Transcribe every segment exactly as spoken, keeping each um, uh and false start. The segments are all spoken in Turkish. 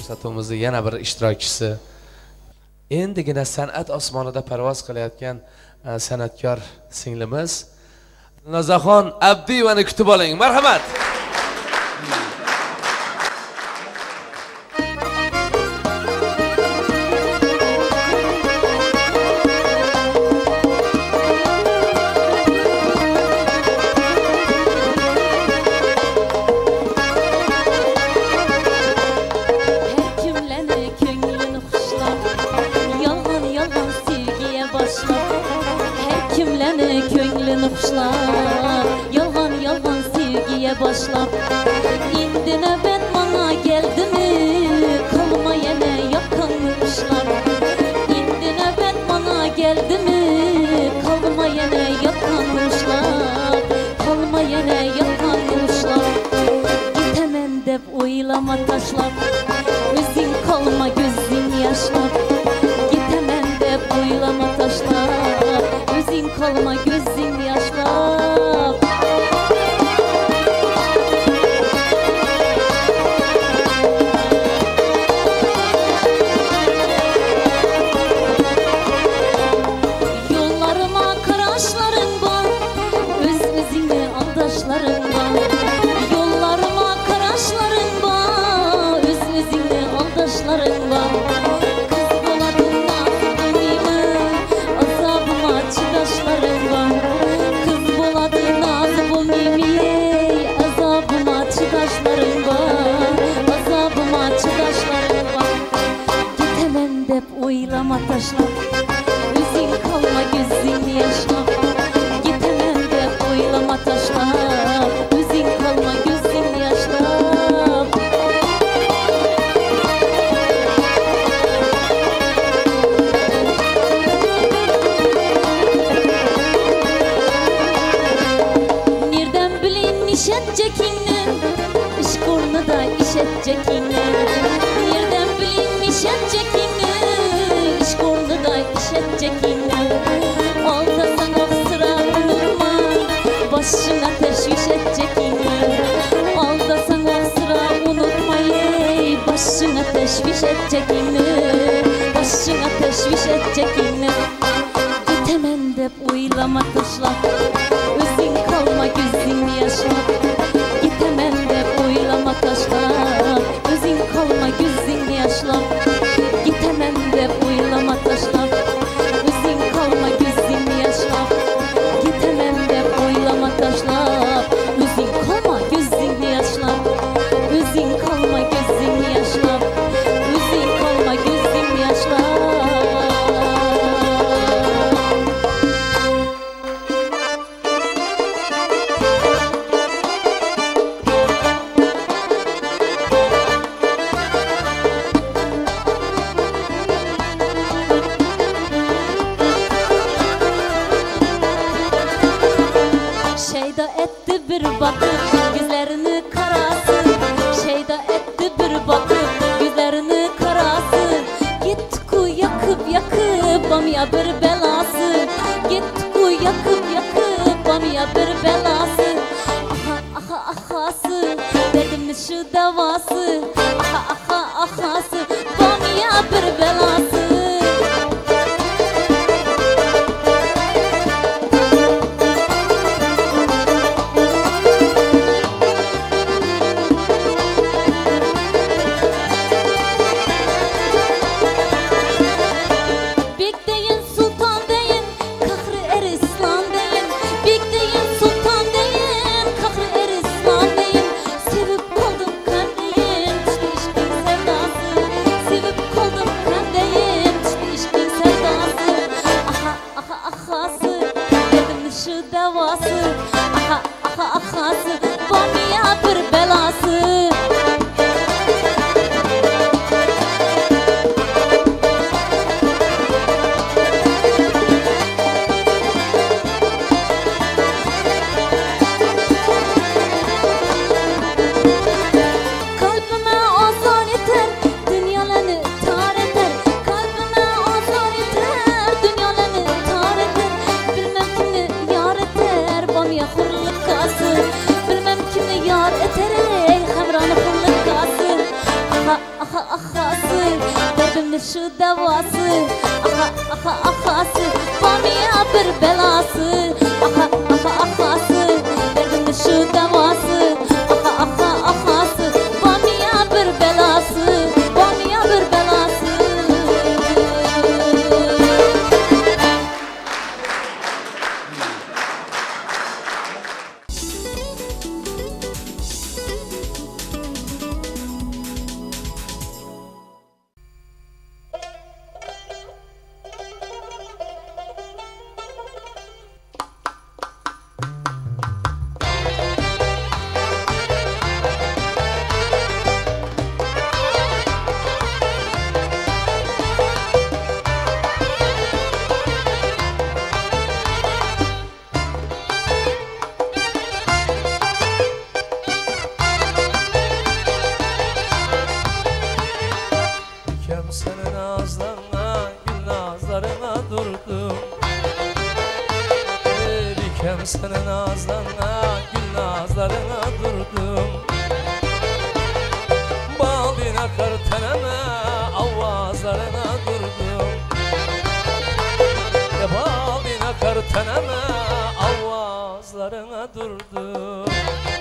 ko'rsatuvimizning yana bir ishtirokchisi. Endigina san'at osmonida parvoz qilayotgan san'atkor singlimiz Nazaxon Abdiyevani kutib oling. Marhamat. Yalgan yalgan sevgiye başlap indi nöbet bana geldi mi kalma yine yakanmışlar indi nöbet bana geldi mi kalma yine yakanmışlar kalma yine yakanmışlar gitemem dep oylama taşlap özün kalma gözün yaşlap gitemem dep oylama taşlap özün kalma gözün yaşlap yollarıma karaşların var öz özüne aldaşların var yollarıma karaşların var öz özüne aldaşların var kız boladın nazlımı azabıma çıdaşların var kız boladın nazlımı azabıma çıdaşların var azabıma çıdaşların var gitemem dep oylama taşlap özün kalma gözün yaşlap gitemem dep oylama taşlap özün kalma gözün yaşlap nereden bilin iş edeceğini iş kornada iş edeceğini nereden bilin iş edeceğini iş kornada iş edeceğini aldasan o sıra unutma başına teşviş edeceğini aldasan o sıra unutma başına teşviş edeceğini başına teşviş edeceğini gitemem dep oylama taşlap özün kalma gözün yaşlap gitemem dep oylama taşlap özün kalma gözün yaşlap gitemem dep oylama taşlap özün kalma gözün yaşlap gitemem dep oylama taşlap özün kalma gözün yaşlap özün kalma gözün yaşlap özün kalma gözün yaşlap şeyda etti bir bakıp gözlerini karası şeyda etti bir bakıp gözlerini karası git ku yakıp yakıp bamya bir belası git ku yakıp yakıp bamya bir belası aha aha ahası dedim şu davası aha aha ahası bamya bir belası aha aha ahası bamya bir belası kalbime azar yeter dünyalarını tar eder kalbime azar yeter dünyalarını tar eder bilmem kimni yar eter bamya hurluk kası bilmem kimni yar eter Derdimni şu davası, aha aha ahası, bamiya bir belası, aha aha ahası. Derdimni şu davası, aha aha ahası, bamiya bir belası, bamiya bir belası. Senin ağızlarına, gül nazlarına durdum. Dikem senin ağızlarına, gül nazlarına durdum. Balına karteneme, avazlarına durdum. Balına karteneme, avazlarına durdum.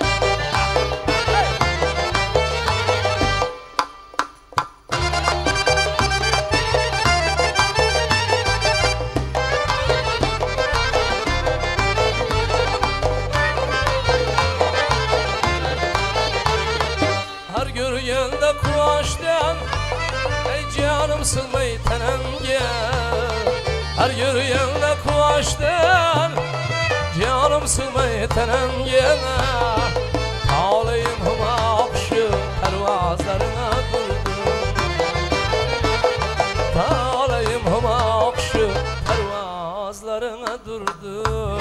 Yanda kuaştan, ey canım sığmay tenemge. Her yürüyende kuaştan, canım sığmay tenemge. Ağlayım hıma akşı pervazlarına durdum. Ağlayım hıma akşı pervazlarına durdum.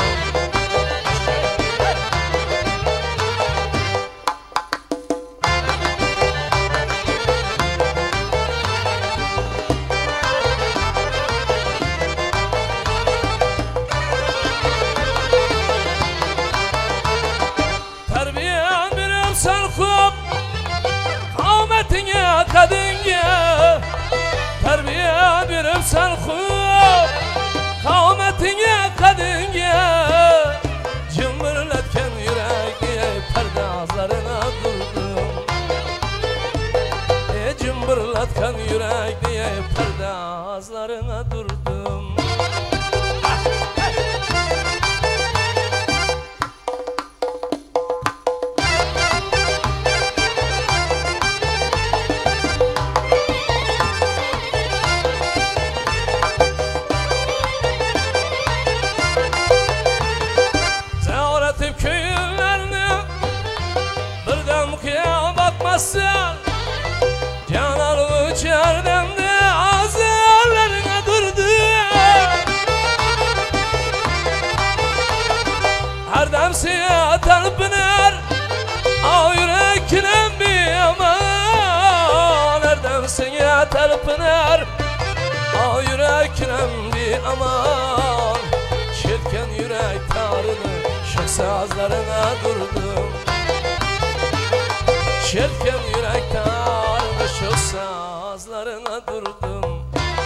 Kadınga terbiye verip sen kub kavmetine kadınga cımbırlatken yüreği perdazlarına durdum. E cımbırlatken yüreği perdazlarına durdum. Bakmazsan canarlı içerdemde azarlarına durdu. Her demsiye talpınar o yürekine bir aman. Her demsiye talpınar o yürekine bir aman. Çirken yürek tarını şu sazlarına durdum. Çirken yürek tarmış o sazlarına durdum.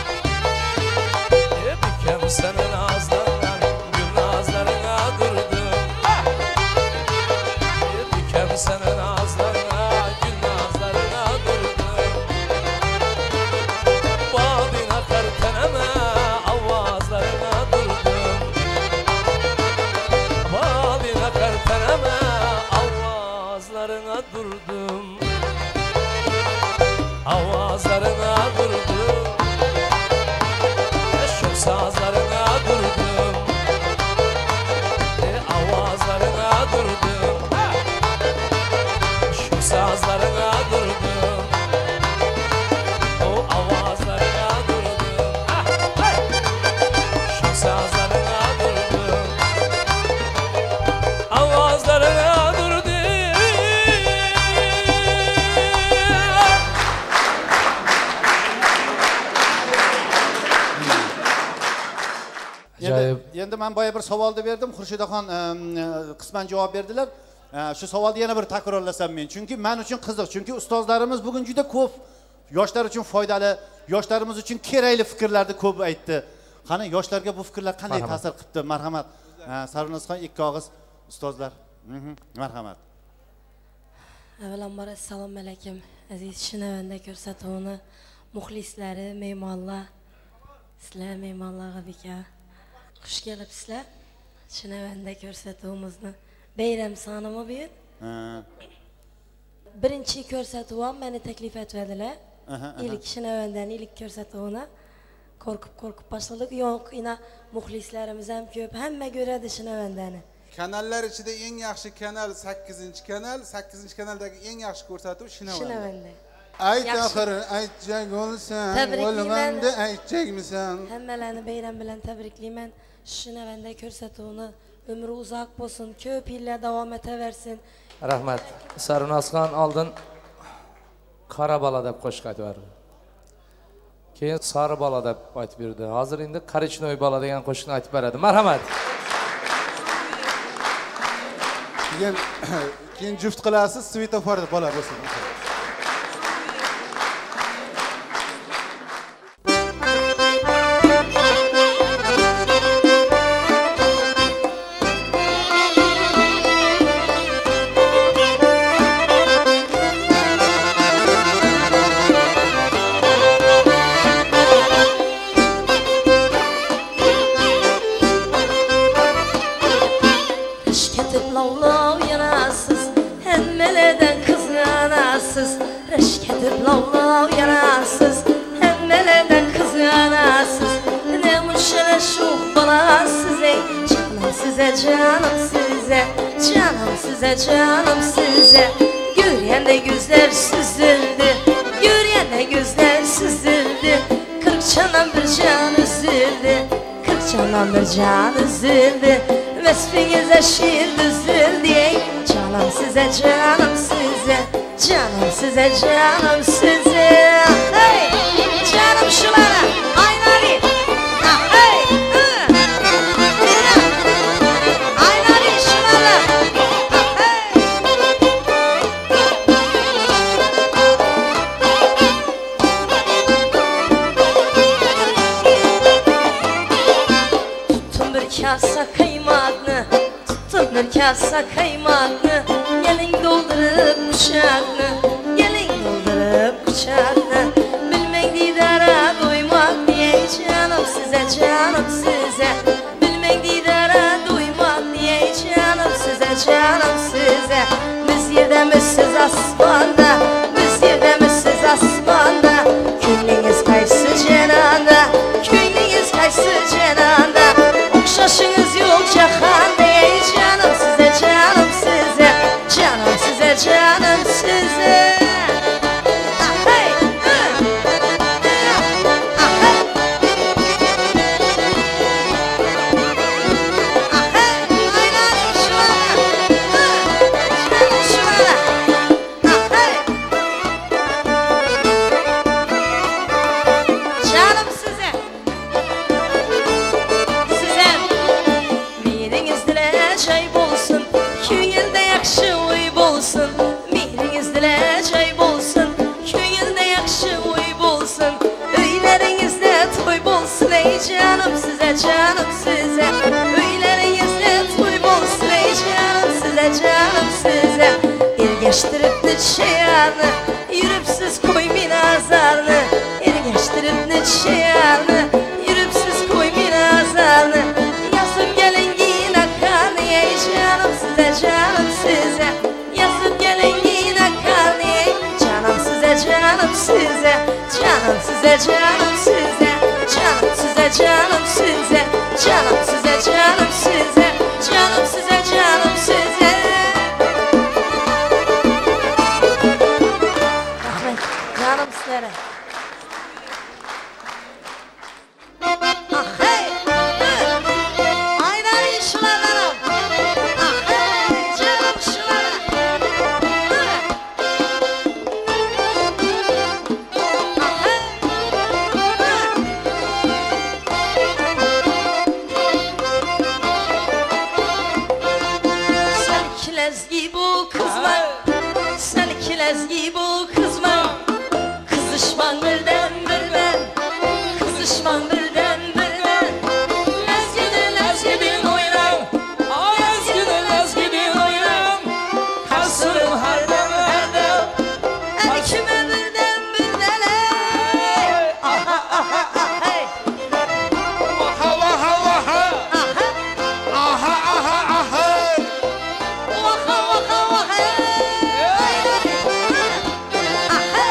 E dikem senin ağızlarına, gül nazlarına durdum. E dikem senin ağızlarına, gül nazlarına durdum. Badina karteneme, avazlarına durdum. Badina karteneme, avazlarına durdum. Avazlarına durdum, eşok sazlarına durdum. E avazlarına durdum, eşok sazlarına durdum. O avazlarına durdum, eşok sazlarına durdum. Avazlarına durdum. Endi men boya bir savolni berdim, Xurshidxon qisman javob berdilar. Shu savolni yana bir takrorlasam men, chunki men uchun qiziq, chunki ustozlarimiz bugun juda ko'p yoshlar uchun foydali, yoshlarimiz uchun kerakli fikrlarni ko'p aytdi. Qani yoshlarga bu fikrlar qanday ta'sir qildi? Marhamat. Sarvinoz ikki og'iz ustozlar. Marhamat. Avvalambor assalomu alaykum aziz Shinavanda ko'rsatuvini muxlislari, mehmonlar, sizlar mehmonlarga beka xush kelibsizlar. Shinavanda ko'rsatuvimizni bayram sonimi bu. Birinchi ko'rsatuvim meni taklif etdilar. İlk Shinavandani ilk ko'rsatuvini korkup korkup başladık. Yo'q, ina muxlislarimiz ham ko'p, hamma ko'radi Shinavandani. Kanallar ichida eng yaxshi kanal sakkizinchi kanal, sakkizinchi kanaldagi eng yaxshi ko'rsatuv Shinavanda. Shinavanda. Ayt oxiri aytjak bo'lsan, o'lganda aytjakmisan? Hammalarni bayram bilan tabriklayman. Shinavanda ko'rsatuvini umri uzoq bo'lsin, ko'p yillar davom etaversin. Rahmat. Sarvnozxon oldin qora bola deb qo'shiq aytdi. Keyin sari bola deb aytib berdi. Hozir endi qarichnoy bola degan qo'shiqni aytib beradi. Marhamat. Keyin keyin juft qilasiz, svetoforda bola bo'lsin. Canım size Görüyende gözler süzüldü Görüyende gözler süzüldü Kırk canan bir can üzüldü Kırk canan bir can üzüldü Vesfinize şiir düzüldü Canım size canım size Canım size canım size Hey canım şulara Aynari ah, hey Aynari şulara Kasa kaymaklı, tuttum bir kasa kaymaklı Gelin doldurup kuşaklı, gelin doldurup kuşaklı Bilmek didara doymak diye canım size, canım size Bilmek didara doymak diye canım size, canım size Biz yerdemizsiz asmanda, biz yerdemizsiz asmanda Köylüğünüz kaysı cenanda, köylüğünüz kaysı cenanda Şaşınız yok cahanda ey canım size canım size Canım size canım size Ah hey Ah hey Ah hey Aynen şuara Canım şuara Ah hey Canım size Çay bolsun, köyünde yakşı uy bolsun Mehrinizde çay bolsun, köyünde yakşı uy bolsun Öylerinizde toy bolsun ey canım size, canım size Öylerinizde toy bolsun ey canım size, canım size Ergeçtirip nişeyanı, yürüp siz koymin azarını Ergeçtirip nişeyanı, yürüp siz koymin azarını Yazıp gelin canım size, canım size Yazıp gelin yine karneye Canım size, canım size Canım size, canım size Canım size, canım size Canım size, canım size Canım size, canım size Ahmet, canım sizlere Ah hey Aynen işlerlerim Ezgi bu kızma Kızı Kızışman birden birden, kızışman birden birden. Lezgidin lezgidin oynan, Ay ezgidin ezgidin oynan Kasırın herdem herdem her kime birden birden ey. Aha aha aha hey. Vaha vaha vaha Aha Aha aha aha vaka vaka vaka hey. Aha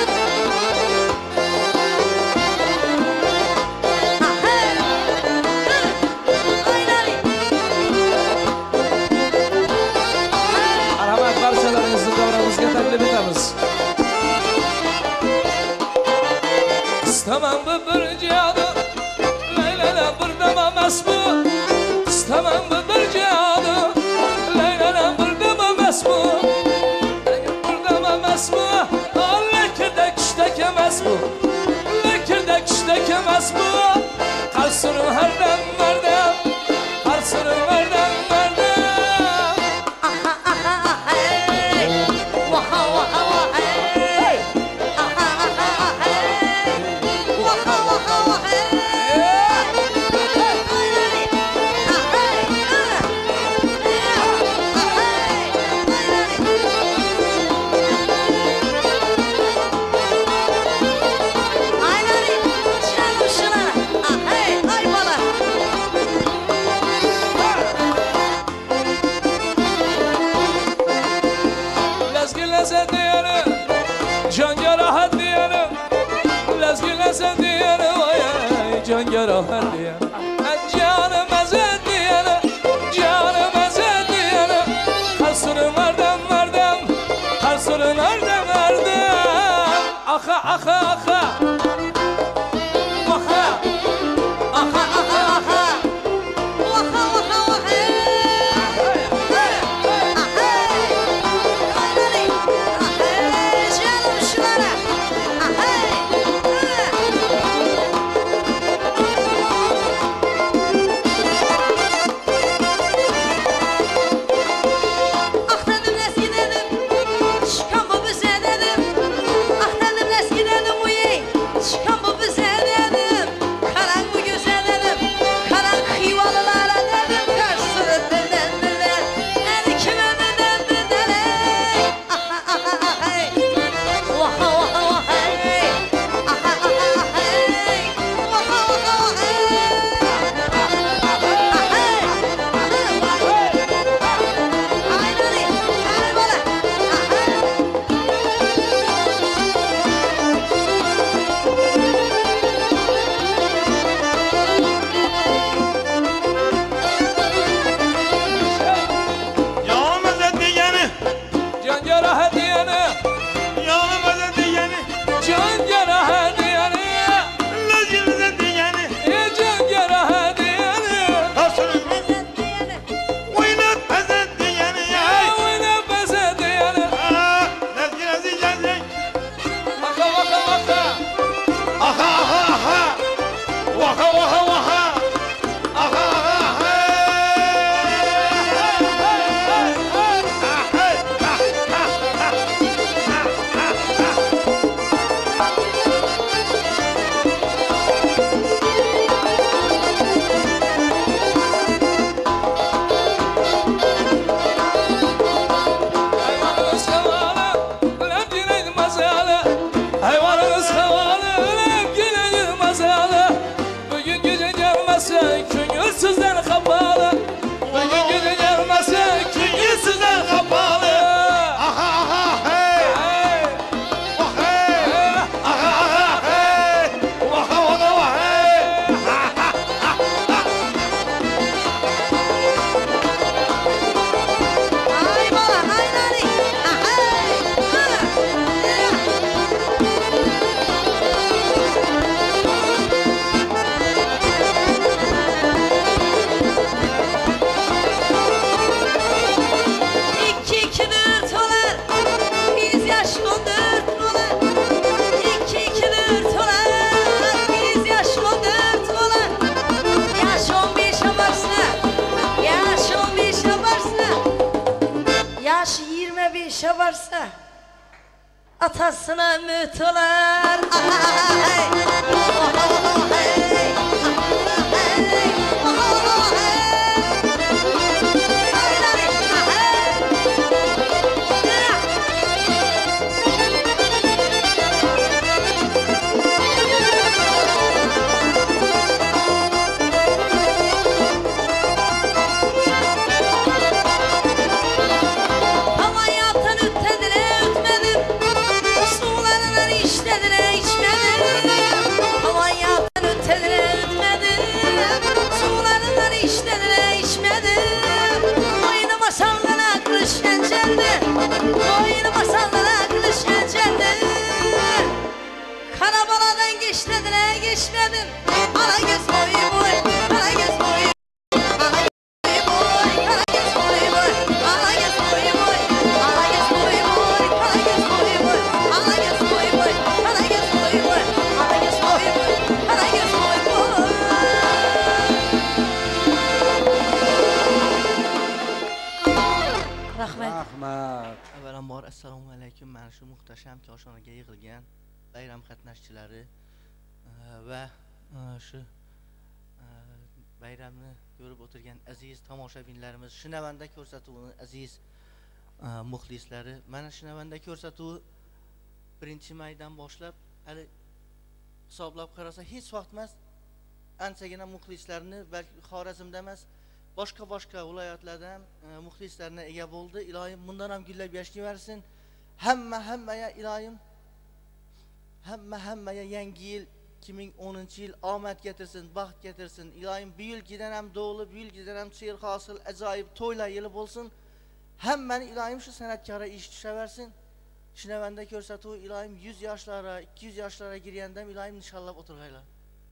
Marhamat, barchalaringizni davramizga taklif etamiz. İstemem bu bir cihadı Leyla'la bir demem esbu İstemem bu bir cihadı Leyla'la bir demem esbu Bir demem esbu Lekirdek iştek emez bu Lekirdek iştek emez bu Kalsırım herden merdem Kalsırım herden merdem Lezgin lezzet diyeni Canga rahat diyeni Lezgin lezzet diyeni Vay ay canga rahat diyeni Canı mezet diyeni Canı mezet diyeni Kalsırım erdem erdem Kalsırım erdem erdem Aha aha aha Aha Aha aha aha atasına ümit olar. Ay, oh, hey, hey, oh, hey. Oyunu masallara kılıçken celdi. Karabaladan geçmedin, ey geçmedin. Ana göz boyu boy, ana göz boyu. Ana göz boy, ana göz boyu boy. Ana göz boyu boy, ana göz boyu boy. Ana göz boyu boy, ana göz boyu boy. Ana göz boyu boy, ana göz boyu boy. Ana göz boyu boy. Rahmet. Rahmat. Avvalambor assalomu alaykum. Mana shu muhtasham koshonaga yig'ilgan bayram qatnashchilari va shu bayramni ko'rib o'tirgan aziz tomoshabinlarimiz, Shinavanda ko'rsatuvining aziz muxlislari. Mana Shinavanda ko'rsatuvi birinchi maydan boshlab hali hisoblab qarasa hech vaqt emas anchagina muxlislarni, balki Xorazmda emas, boshqa boshqa viloyatlardan muxlislarga ega bo'ldi. Ilohim bundan ham gullab yashayversin. Hamma hammaga ilohim hamma hammaga yangi yil ikki ming o'ninchi yil omad keltirsin, baxt keltirsin. Ilohim bu yilgidan ham do'li, bu yilgidan ham she'r hosil, ajoyib to'ylar yili bo'lsin. Hammani ilohim shu san'atkorga ish tushaversin. Shinavanda ko'rsatuvi ilohim yuz yoshlarga, ikki yuz yoshlarga kirganda ilohim inshaalloh o'tirgaylar.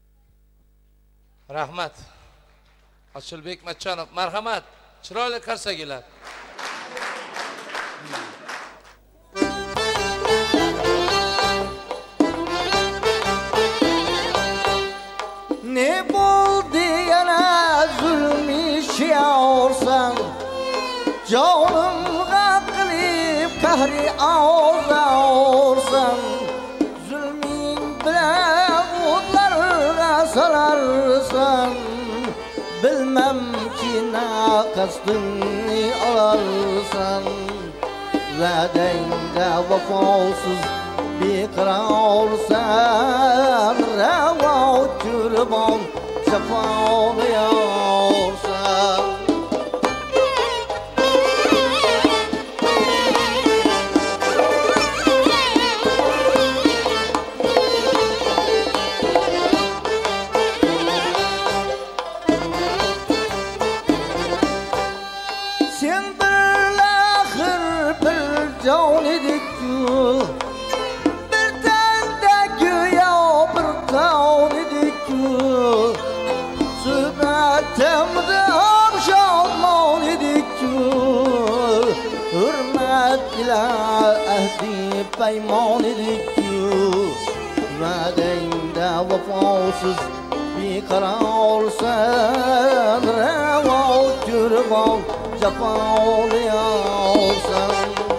Rahmat. Ochilbek Matchonov, marhamat, chiroyli qarsagilar. Ne bo'ldi yana zulmi shiyorsan, jonimga qilib qahri ozorsan, zulming bilan o'tlarga solarsan. Bilmem ki ne kastını alarsan, va'dangda vafosuz beqarorsan, ravo kurbon jafolayorsan. Ahdi payman edik va'dangda vafosuz beqarorsan, ravo kurbon jafolayorsan.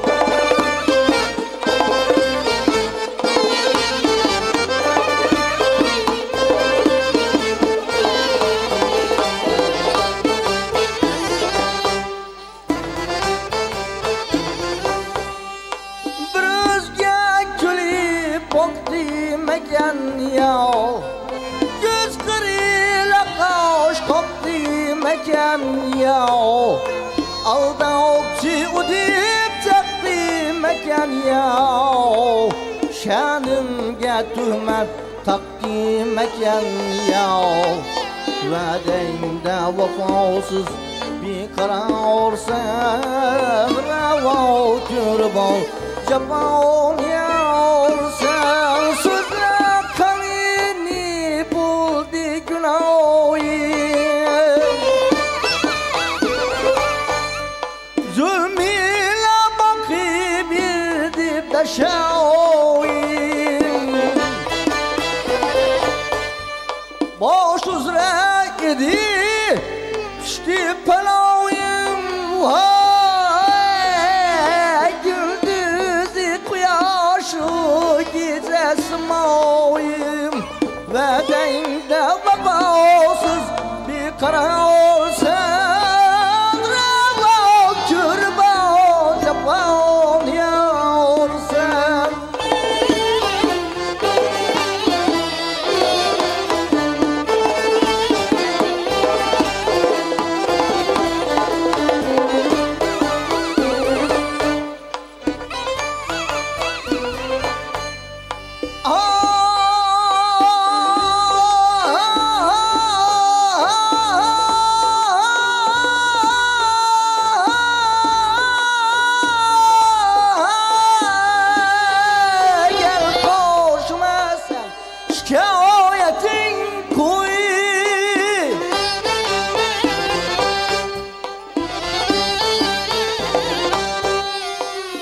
Göz kırıyla kaş koptu mekan ya, aldavçı udip çaktı mekan ya, şanımga tuhmat taktı mekan ya, va'dangda vafosuz beqarorsan, ravo kurbon jafolayorsan. So'zlar qalini bo'ldi gunoyim, zulmila boqib berdi dashoyim. Bosh uzra edi pishdi palovim, güldüzü quyosh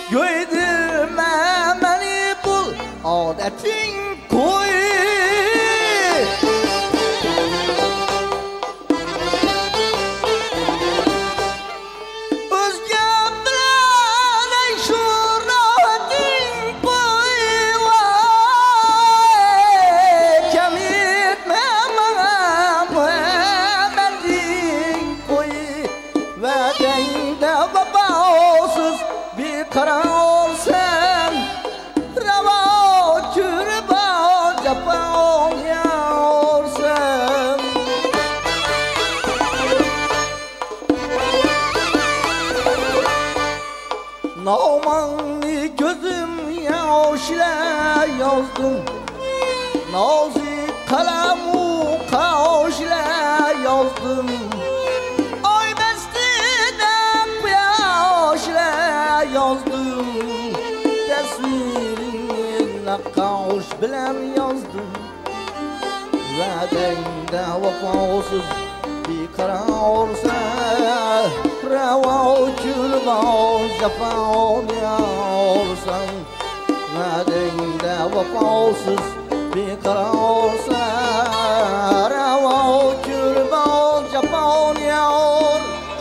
Göydürme beni bul adetin koy. Özge bilen ey şu rahatin koy. Vay kem etme bana Muhammed'in koy. Vadeyde vefasız bir karar olsan, rava kürba cefa oluyorsan. Namanlı gözüm yaşla yazdım, nazik kalemu kaşla yazdım. Ay besteden bu yaşla yazdım, tasvirini kaş bilen yazdım. Vadeyde vefasız bir karar olsa, rava kürba cefa oluyorsan. Vadeyde vefasız bir karar olsa, rava kürba cefa oluyor.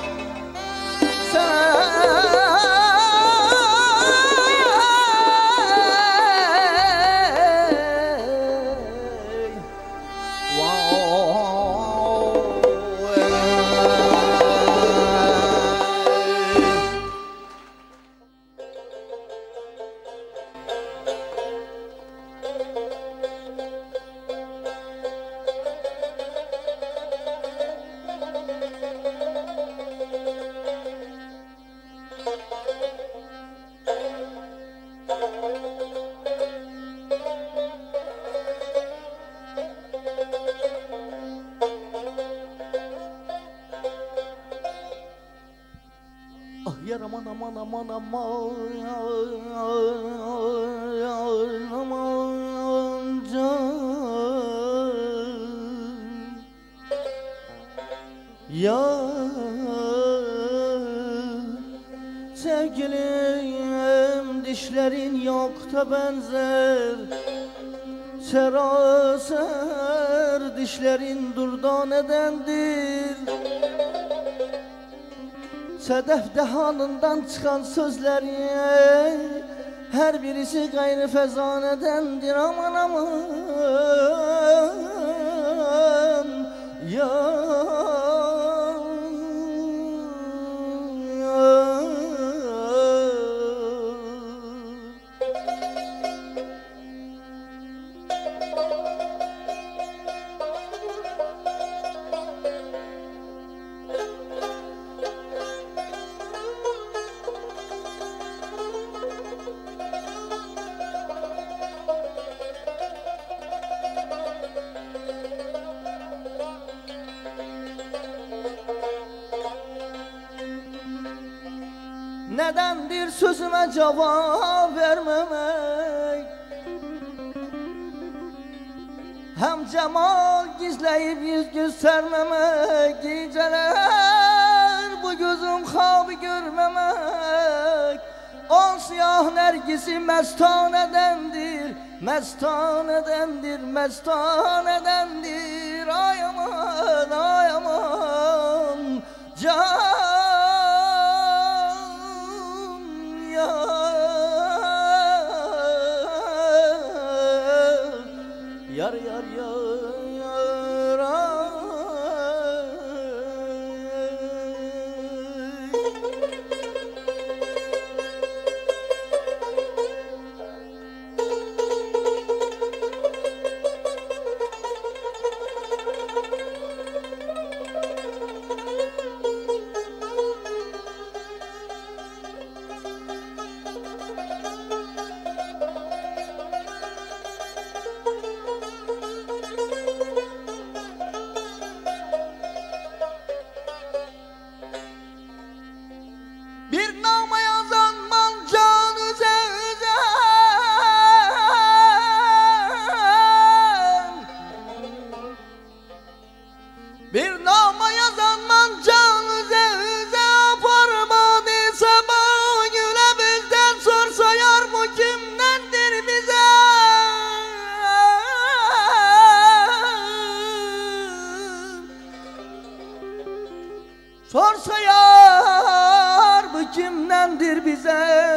Ah yar aman aman aman aman aman can. Ya sevgilim dişlerin yok da benzer, seraser dişlerin durdanedendir. Sedef dehanından çıkan sözleri her birisi gayrı fezanedendir. Aman aman ya. Nedendir sözüme cevap vermemek, hem cemal gizleyip yüz göstermemek. Geceler bu gözüm habı görmemek. On siyah nergisi mestanedendir, mestanedendir, mestanedendir. Ay aman ay aman can. Yar yar yar yar ay.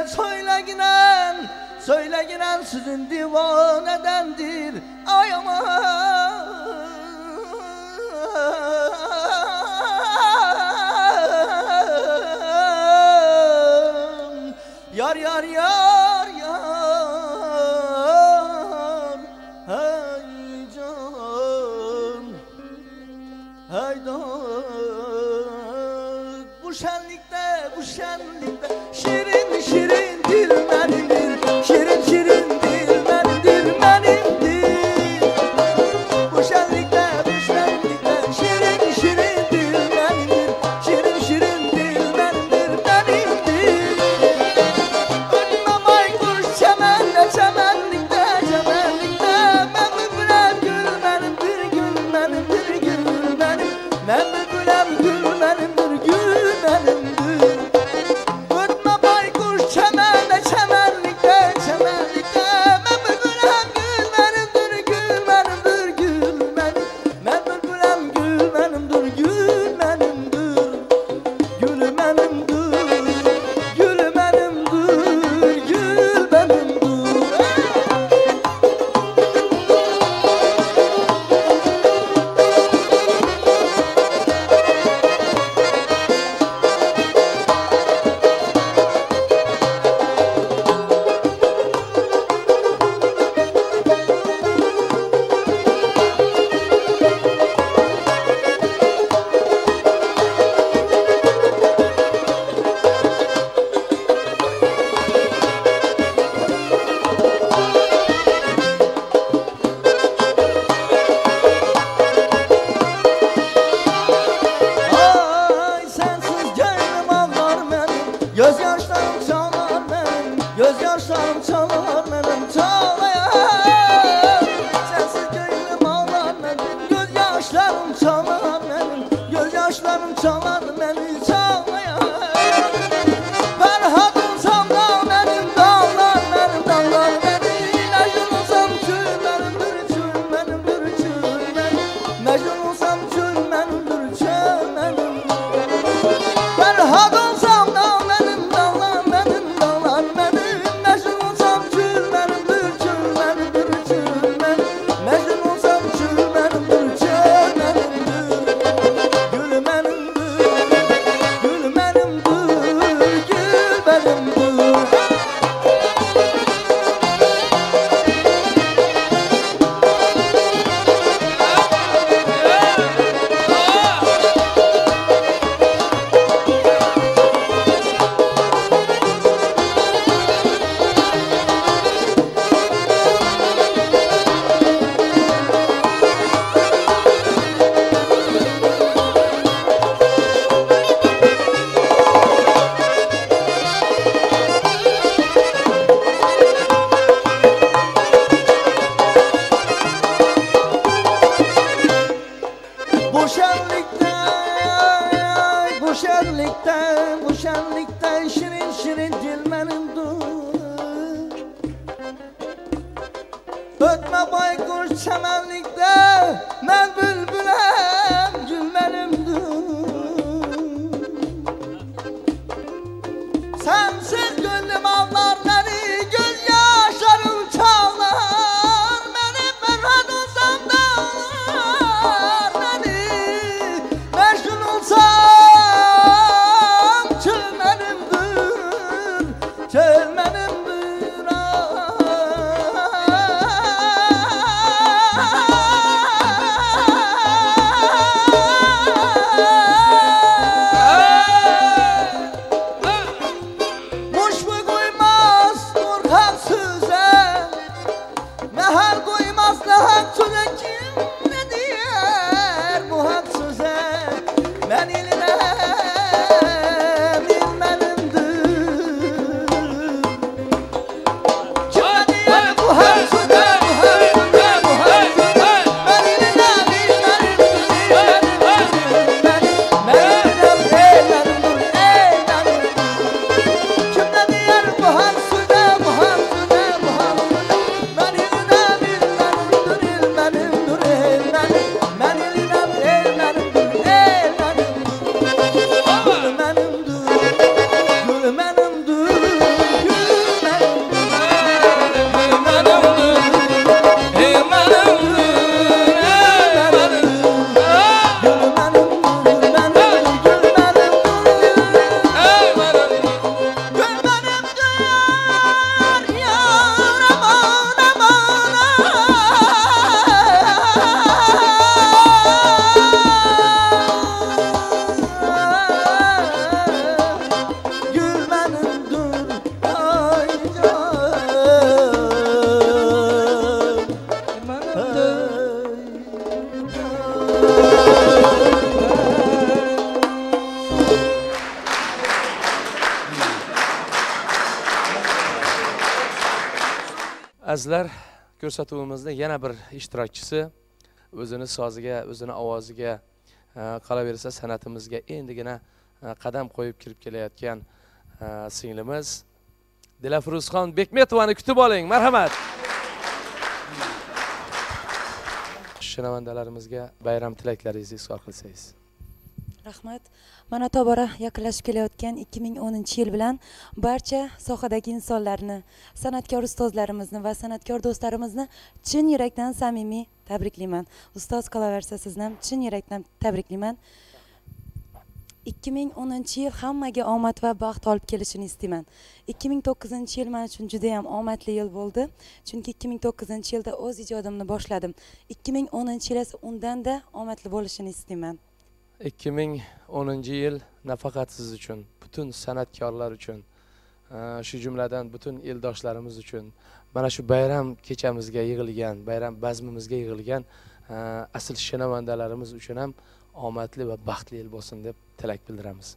söylegiren, söylegiren sizin divanedendir. Ay aman. Yar yar yar yar, hey can, hey can. Bu şenlikte, bu şenlikte şirin şirin dil benimdir, şirin şirin dil benimdir, benimdir. Bu şenlikte, bu şenlikte şirin şirin dil benimdir, şirin şirin dil benimdir, benimdir. Çemenlikte, çemenlikte, ben bülbülem gül benimdir, gül benimdir, gül benim. Ben bülbülem gül benimdir, gül benimdir. Ötme baykuş çemende, çemenlikte, çemenlikte, ben bülbülem gül benimdir, gül benimdir, gül benim. Ben bülbülem gül benimdir, gül benimdir, gül benimdir, gül benimdir, gül benimdir. Ay sensiz gönlüm ağlar benim, gözyaşlarım çalar benim, gözyaşlarım çalar benim, çalayım. Sensiz gönlüm ağlar benim, gözyaşlarım çalar benim, gözyaşlarım çalar beni, çalayım. Ferhat olsam da benim, dağlar benim, dağlar benim. Mecnun olsam çül benimdir, çül benimdir, çül benim. Mecnun olsam çül benimdir, çül benim. Ferhat olsam da benim, dağlar benim, dağlar benim. Mecnun olsam çül benimdir, çül benimdir, çül benim. Mecnun olsam çül benimdir, çül benimdir. Gül benimdir, gül benimdir, gül benimdir. Bu şenlikte, bu şenlikte, bu şenlikte şirin şirin dil benimdir. Ötme baykuş çemenlikte, ben bülbülem gül benimdir. Sensiz gönlüm ağlar beni, gözyaşlarım çalar beni. Ferhat olsam da ağlar beni, Mecnun olsam çöl benimdir, çöl benimdir. Muş mu koymaz korkak söze, mehal koymaz nahak söze. Kim ne diyer bu hak söze? Ben ilimem il benimdir, Azizlar, ko'rsatuvimizning yana bir ishtirokchisi o'zini soziga, o'zini ovoziga, qolaversa san'atimizga endigina qadam qo'yib kirib kelayotgan singlimiz Dilafruzxon Bekmetovani kutib oling. Marhamat. Shinavandalarimizga bayram tilaklaringizni izhor qilsangiz. Rahmat. Mana tobora yaqinlashib kelayotgan ikki ming o'ninchi yil bilan barcha sohadagi insonlarni, san'atkor ustozlarimizni va san'atkor do'stlarimizni chin yurakdan samimiy tabriklayman. Ustoz qolaversa sizni ham chin yurakdan tabriklayman. ikki ming o'ninchi yil hammaga omad va baxt olib kelishini istayman. ikki ming to'qqizinchi yil men uchun juda ham omadli yil bo'ldi. Chunki ikki ming to'qqizinchi yilda o'z ijodimni boshladim. ikki ming o'ninchi yil esa undan-da omadli bo'lishini istayman. ikki ming o'ninchi yil nafaqat siz uchun, butun san'atkorlar uchun, shu jumladan butun eldoshlarimiz uchun, mana shu bayram kechamizga yig'ilgan, bayram bazmimizga yig'ilgan asl shinavandalarimiz uchun ham omadli va baxtli yil bo'lsin deb tilak bildiramiz.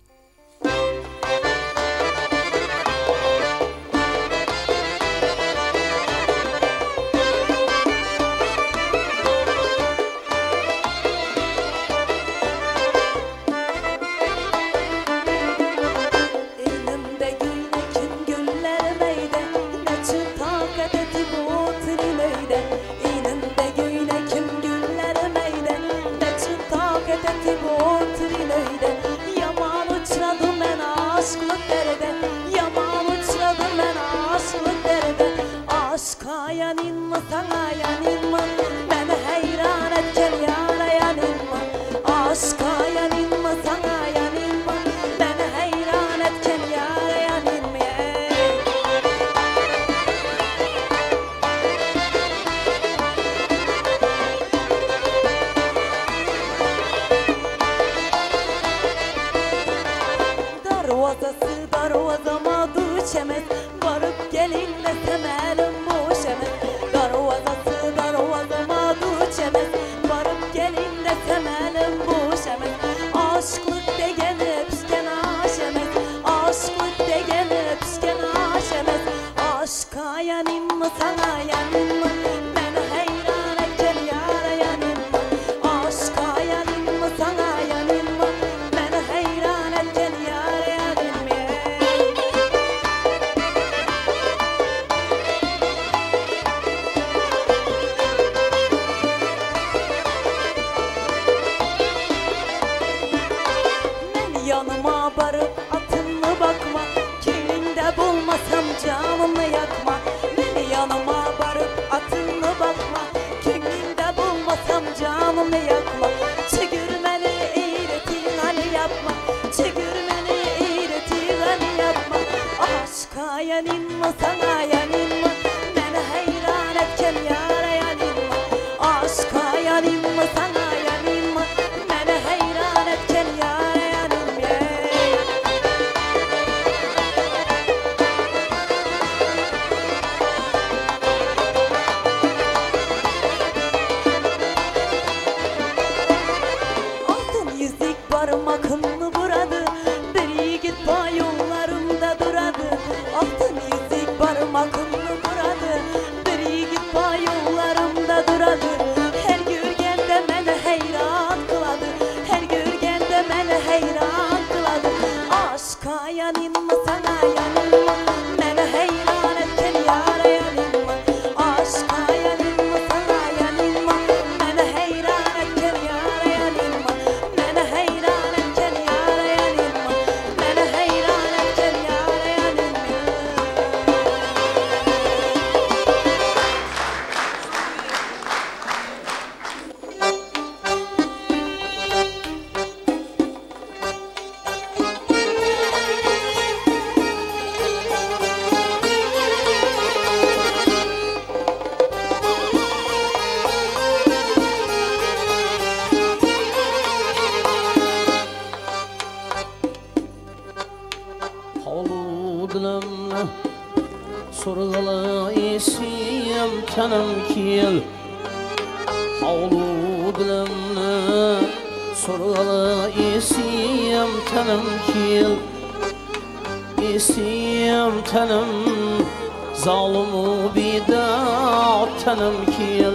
Zalımı bidat tanım kil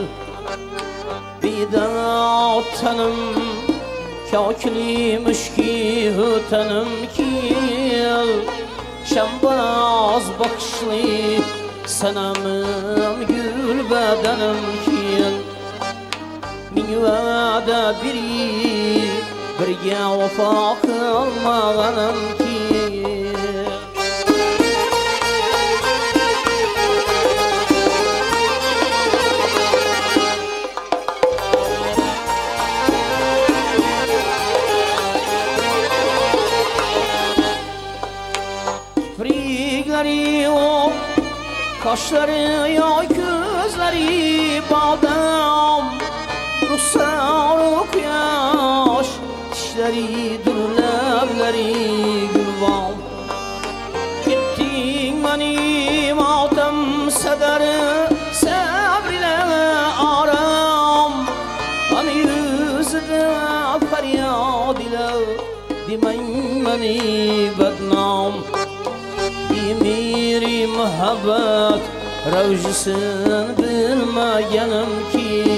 Bidat tanım Kakli müşki hütanım kil Şambaz bakışlı sanamım gül bedenim kil Min vada biri birge vafa kılmağanım kil Kaşları ya gözleri badem Ruhsarlık yaş Dişleri dürlevleri gülval Gittin benim aldım sederi Sabrile aram Hani yüzüne feryad ile Dimen beni bednam Miri muhabbet Revcisin bilmeyenim ki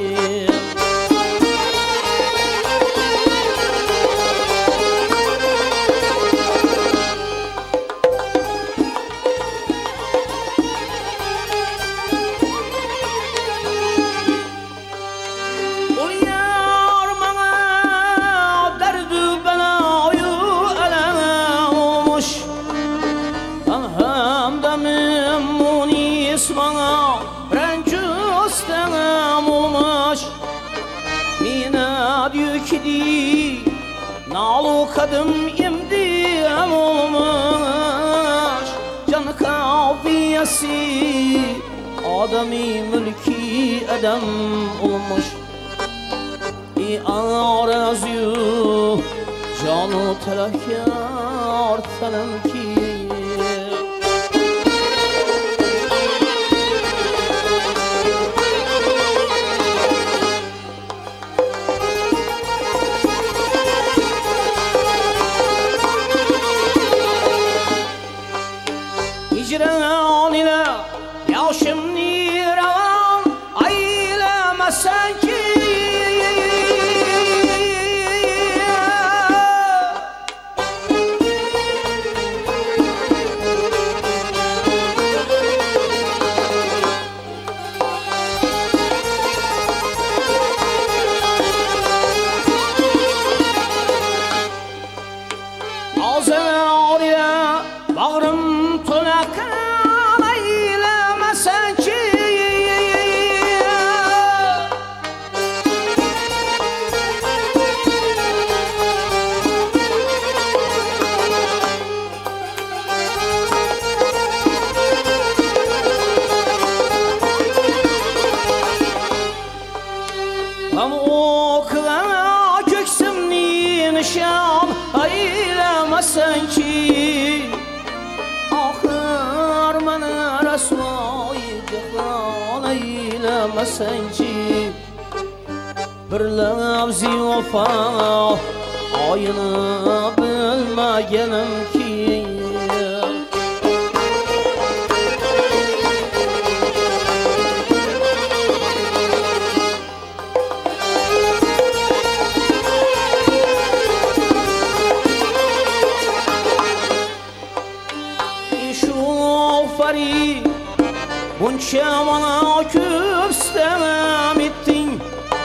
Nalu kadım imdi em olmuş Can kafiyesi Adami mülki edem olmuş İ araziyu Canı telakar senem ki Hicran ile yaşımni revan Eylemesen ki Azar ile bağrım nişan eylemesin ki Ahir meni resvai cihan eylemesin ki Bir levzi vefa ayını bilmeyenim ki Bunca bana küstemem ettin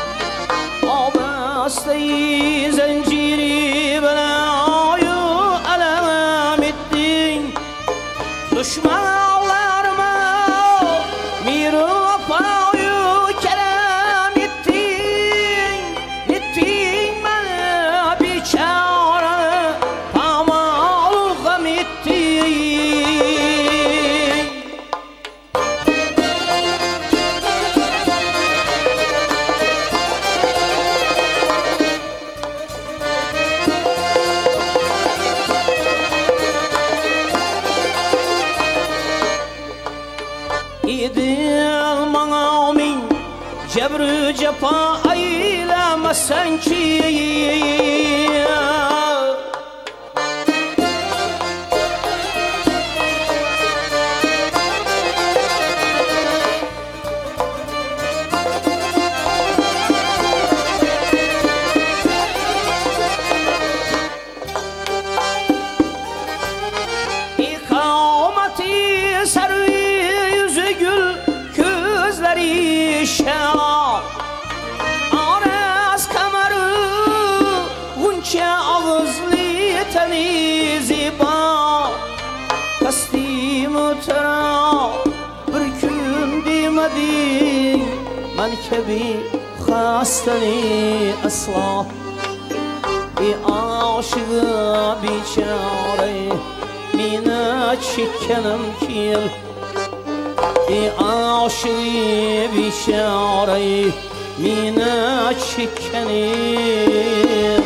Abesteyi zinciri belayı elem ettin Düşmanlarıma mir vefayı kerem ettin Ettin bana biçare tamalı gam ettin İdil bana min cebrü cefa eylemesen ki منكبي خاستني أصلا ای عاشق بیچاره مینا چکنم کیل ای عاشق بیچاره مینا چکنی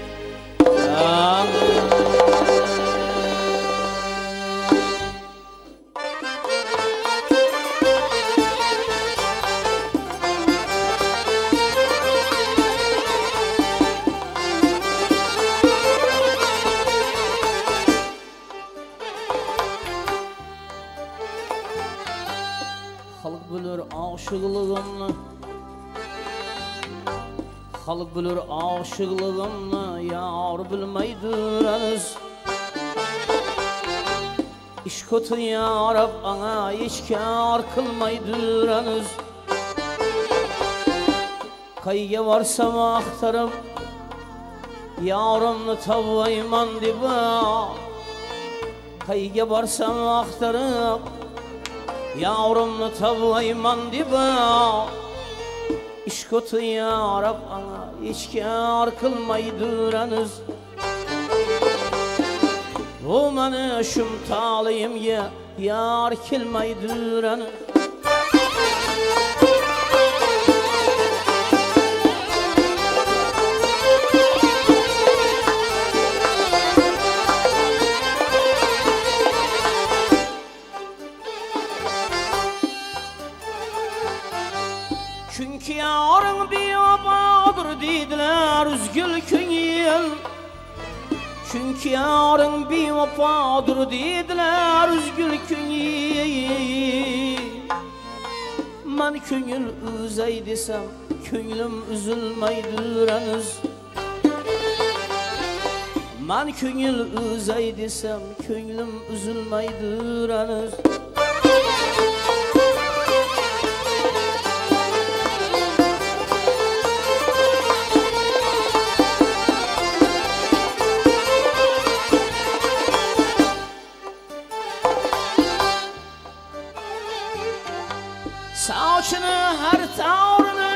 aşıklığımla Halk bilir aşıklığımla yar bilmeydiniz İş kötü yarab ana hiç kar kılmaydınız Kayga varsam aktarım yarımını tavayman diba Kayga varsam aktarım Yavrumnu tavlayman diba İş kötü yarab ana hiç kar kılmaydıranız O mani şum talıyım ya yar kilmaydıranız Çünkü yarın bir abadır dediler üzgül köyün Çünkü yarın bir abadır dediler üzgül köyün Ben köngül üzey desem köngülüm üzülmeydiranız Ben köngül üzey desem köngülüm üzülmeydiranız Saçını her tavrını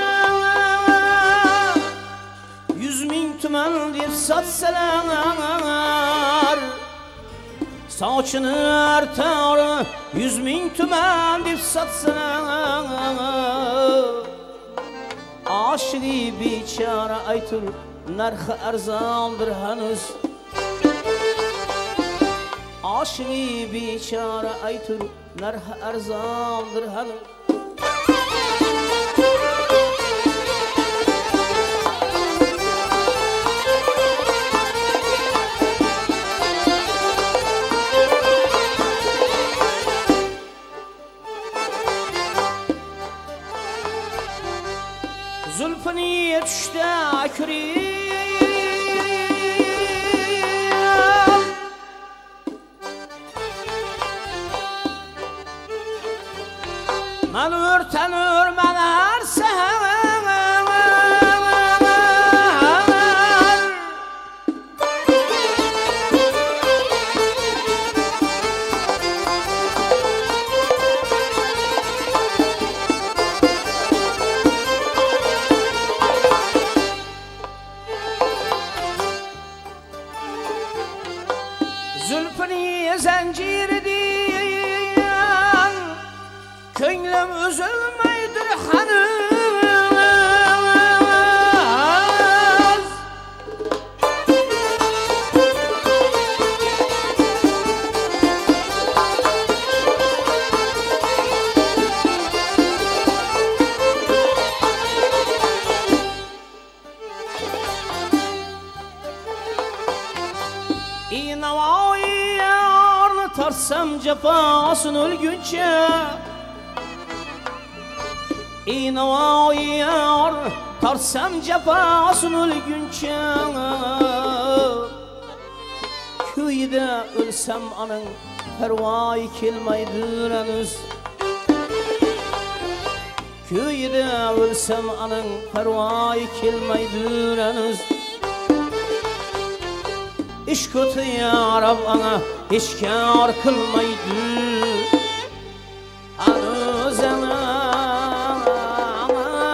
Yüz min tümen deyip satsalar Saçını her tavrını Yüz min tümen deyip satsalar Aşığı biçare aytır Narxı erzandır henüz Aşığı biçare aytır Narxı erzandır henüz Zülfünü düştü akırıyım Ben örtenür ben her seher Zülfünü zincir diyen Könlüm üzülmeydir henüz İnavayı yarını tarsam cefasını ölgünce İnavayı yarını tarsam cefasını ölgünce Köyde ölsem anın pervayı kilmeydiranız Köyde ölsem anın pervayı kilmeydiranız İş kötü yarab ana hiç kar kılmaydı Henüz ana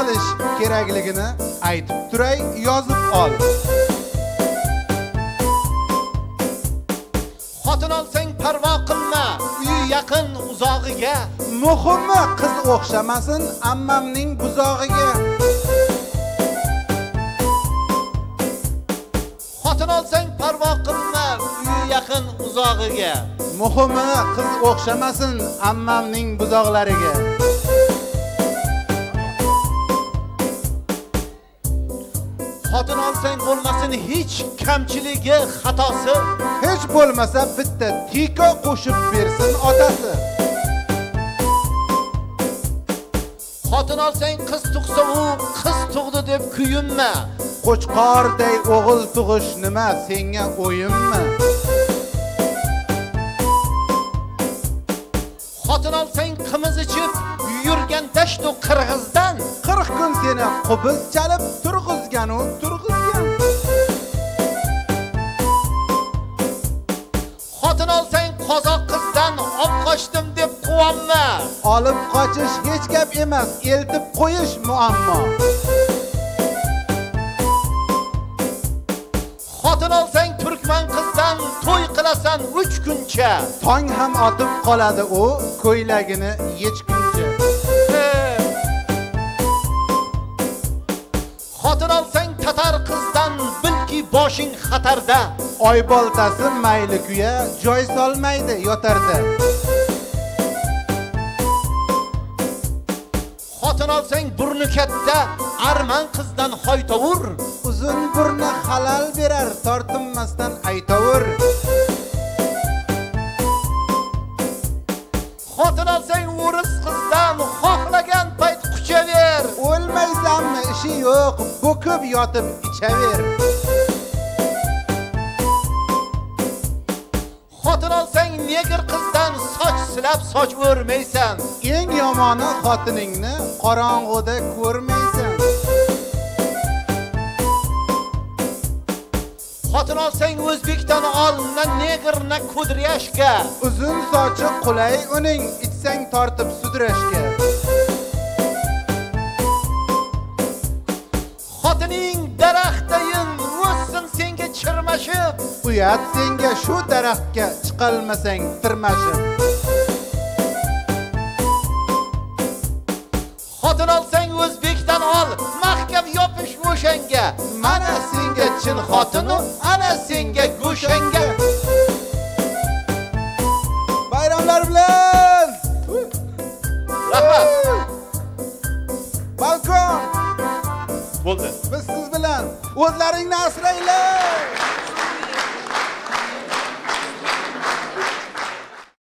qilish kerakligini aytib turay, yozib ol. Xotin olsang parvo qilma, uyi yaqin uzog'iga. Muhimi qiz o'xshamasin ammamning buzog'iga. Xotin olsang parvo qilma, uyi yaqin uzog'iga. Muhimi qiz o'xshamasin ammamning buzoqlariga. Xotin olsang bo'lmasin hech kamchiligi, xatosi. Hech bo'lmasa bitta tiko qo'shib bersin otasi. Xotin olsang qiz tug'sa u qiz tug'di deb kuyinma. Qo'chqorday o'g'il tug'ish nima senga o'yinmi? Xotin olsang qimiz ichib yurgan dashtu qirg'izdan qirq kun seni qubiz chalib turg'izgan u turg'izgan. Xotin olsang qozoq qizdan olib qochdim deb quvonma. Olib qochish hech gap emas, eltib qo'yish muammo. Xotin olsang turkman qizdan to'y qilasan uch kuncha. Tong ham otib qoladi u ko'ylagini yechguncha. Xotin olsang tatar qizdan bilki boshing xatarda. Oy boltasi mayli kuya joy solmaydi yotarda. Xotin olsang burni katta arman qizdan hoytovur. Uzun burni halal berar tortinmasdan aytovur. Xotin olsang o'ris qizdan xohlagan payt quchaver. O'lmaysanmi ishi yo'q, bo'kib yotib ichaver. Xotin olsang negr qizdan soch silab soch o'rmaysan. Eng yomoni xotiningni qorong'uda ko'rmaysan. Xotin olsang o'zbekdan ol, na negr na kudryashka. Uzun sochi qulay uning, ichsang tortib sudrashga. Xotining daraxtayin o'ssin senga chirmashib. Uyat senga shu daraxtga chiqolmasang tirmashib. Xotin olsang o'zbekdan ol, mahkam yopish o'shanga. Mana senga chin xotinu, ana senga go'shanga. Bayramlar bilan. Rahmat. Balkon. Bo'ldi. Biz siz bilan o'zlaringni asranglar.